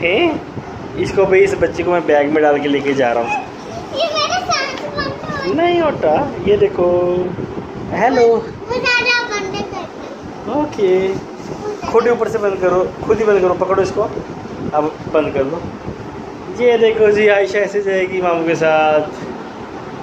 हैं। इसको भाई, इस बच्चे को मैं बैग में डाल के लेके जा रहा हूँ। ये मेरे साथ नहीं होता, ये देखो। हेलो। ओके, खुद ही ऊपर से बंद करो, खुद ही बंद करो, पकड़ो इसको, अब बंद कर दो। ये देखो जी, आयशा ऐसे जाएगी मामू के साथ।